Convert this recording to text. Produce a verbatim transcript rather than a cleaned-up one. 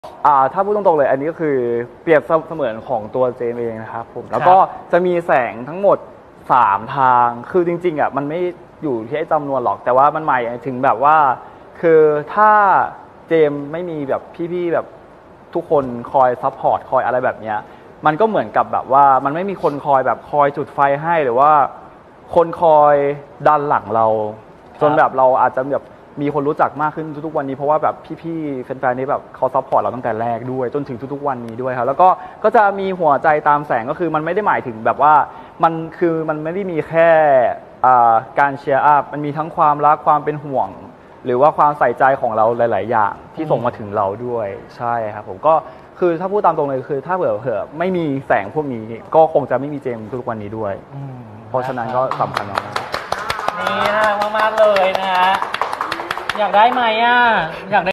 อ่าถ้าพูดตรงๆเลยอันนี้ก็คือเปรียบเสมือนของตัวเจมเองนะครับผมแล้วก็จะมีแสงทั้งหมดสามทางคือจริงๆอ่ะมันไม่อยู่ที่จำนวนหรอกแต่ว่ามันหมายถึงแบบว่าคือถ้าเจมไม่มีแบบพี่ๆแบบทุกคนคอยซัพพอร์ตคอยอะไรแบบเนี้ยมันก็เหมือนกับแบบว่ามันไม่มีคนคอยแบบคอยจุดไฟให้หรือว่าคนคอยดันหลังเราจนแบบเราอาจจะแบบมีคนรู้จักมากขึ้นทุกๆวันนี้เพราะว่าแบบพี่ๆแฟนๆนี่แบบเขาซัพพอร์ตเราตั้งแต่แรกด้วยจนถึงทุกๆวันนี้ด้วยครับแล้วก็ก็จะมีหัวใจตามแสงก็คือมันไม่ได้หมายถึงแบบว่ามันคือมันไม่ได้มีแค่การเชียร์อัพมันมีทั้งความรักความเป็นห่วงหรือว่าความใส่ใจของเราหลายๆอย่างที่ส่งมาถึงเราด้วยใช่ครับผมก็คือถ้าพูดตามตรงเลยคือถ้าเผื่อเผื่อไม่มีแสงพวกนี้ก็คงจะไม่มีเจมทุกวันนี้ด้วยเพราะฉะนั้นก็สำคัญมากนี่น่ารักมากๆเลยนะฮะอยากได้ไหมอ่ะอยากได้